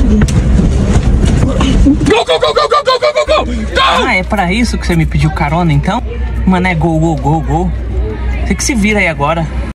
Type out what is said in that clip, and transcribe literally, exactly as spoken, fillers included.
Go, go, go, go, go, go, go, go, go! Ah, é pra isso que você me pediu carona, então? Mano, é gol, gol, gol, gol. Você que se vira aí agora.